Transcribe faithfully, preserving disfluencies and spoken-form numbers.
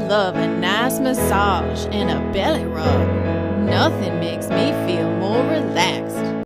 love a nice massage and a belly rub. Nothing makes me feel more relaxed.